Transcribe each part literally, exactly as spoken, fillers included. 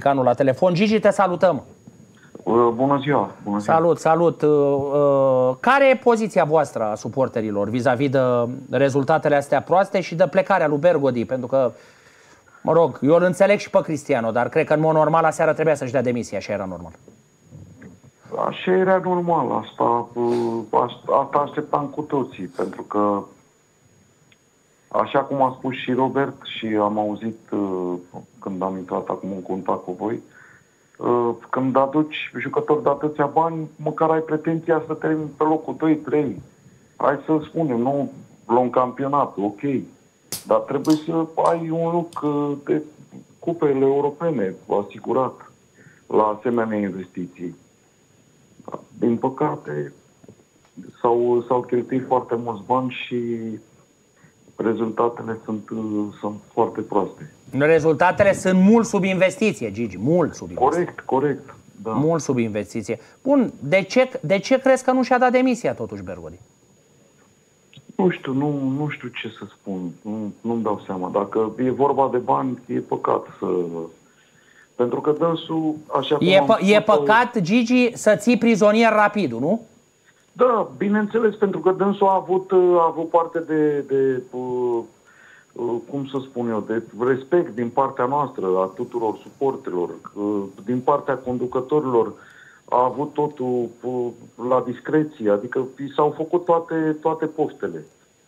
Americanul la telefon. Gigi, te salutăm! Bună ziua! Bună ziua. Salut, salut! Care e poziția voastră a suporterilor vis-a-vis de rezultatele astea proaste și de plecarea lui Bergodi? Pentru că, mă rog, eu îl înțeleg și pe Cristiano, dar cred că în mod normal aseară trebuia să-și dea demisia, așa era normal. Așa era normal, asta, asta așteptam cu toții, pentru că, așa cum a spus și Robert și am auzit când am intrat acum în contact cu voi, când aduci jucători de atâția bani, măcar ai pretenția să termini pe locul doi trei. Hai să spunem, nu luăm campionat, ok. Dar trebuie să ai un loc de cupele europene asigurat la asemenea investiții. Din păcate, s-au, s-au cheltuit foarte mulți bani și rezultatele sunt, sunt foarte proaste. Rezultatele sunt mult sub investiție, Gigi, mult sub investiție. Corect, corect. Da. Mult sub investiție. Bun, de ce, de ce crezi că nu și-a dat demisia totuși Bergodi? Nu știu, nu, nu știu ce să spun, nu, nu-mi dau seama. Dacă e vorba de bani, e păcat să... Pentru că dânsul, așa cum E, am pă, e spus, păcat, Gigi, să ții prizonier Rapidul, nu? Da, bineînțeles, pentru că dânsul a avut, a avut parte de, de uh, uh, cum să spun eu, de respect din partea noastră, a tuturor suporterilor, uh, din partea conducătorilor, a avut totul uh, la discreție, adică i s-au făcut toate, toate poftele.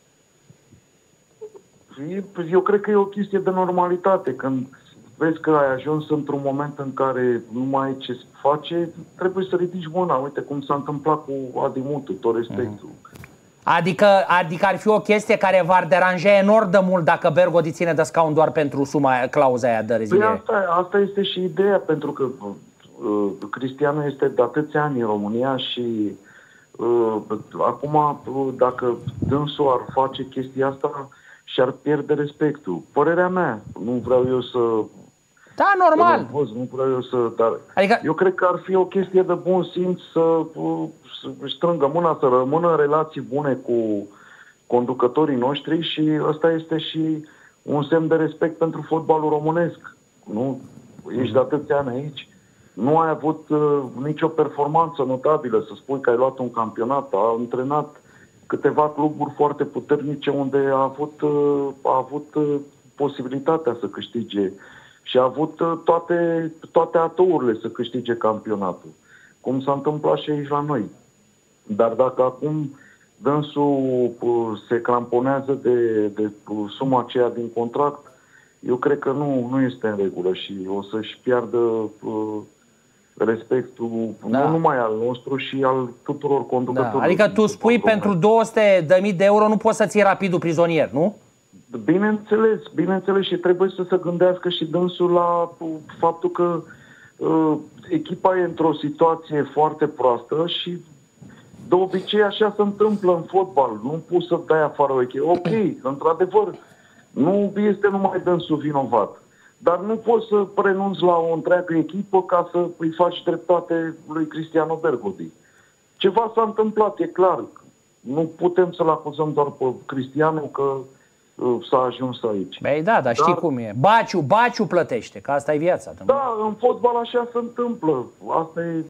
Eu cred că e o chestie de normalitate, când vezi că ai ajuns într-un moment în care nu mai ai ce face, trebuie să ridici mâna. Uite cum s-a întâmplat cu Adi Mutu, tot respectul. Adică, adică ar fi o chestie care v-ar deranja enorm de mult dacă Bergodi ține de scaun doar pentru suma, clauza aia de reziliere. Păi asta, asta este și ideea, pentru că uh, Cristiano este de atâția ani în România și uh, acum uh, dacă dânsul ar face chestia asta și-ar pierde respectul. Părerea mea, nu vreau eu să... Da, normal. Văz, nu vreau eu să... Dar adică... eu cred că ar fi o chestie de bun simț să, să strângă mâna, să rămână în relații bune cu conducătorii noștri și ăsta este și un semn de respect pentru fotbalul românesc. Nu? Ești de atâția ani aici, nu ai avut uh, nicio performanță notabilă, să spui că ai luat un campionat, a antrenat câteva cluburi foarte puternice unde a avut, uh, a avut uh, posibilitatea să câștige și a avut toate, toate atourile să câștige campionatul, cum s-a întâmplat și aici la noi. Dar dacă acum dânsul se cramponează de, de suma aceea din contract, eu cred că nu, nu este în regulă și o să-și piardă uh, respectul, da, nu numai al nostru, și al tuturor conducătorilor. Da. Adică tu spui pentru două sute de mii de euro nu poți să ții Rapidul prizonier, nu? Bineînțeles, bineînțeles, și trebuie să se gândească și dânsul la faptul că uh, echipa e într-o situație foarte proastă și de obicei așa se întâmplă în fotbal. Nu poți să dai afară o echipă. Ok, într-adevăr, nu este numai dânsul vinovat, dar nu poți să renunți la o întreagă echipă ca să îi faci dreptate lui Cristiano Bergodi. Ceva s-a întâmplat, e clar. Nu putem să-l acuzăm doar pe Cristiano că s-a ajuns aici. Băi da, dar știi dar, cum e. Baciu, baciu plătește, că asta e viața. Da, în fotbal așa se întâmplă. Asta e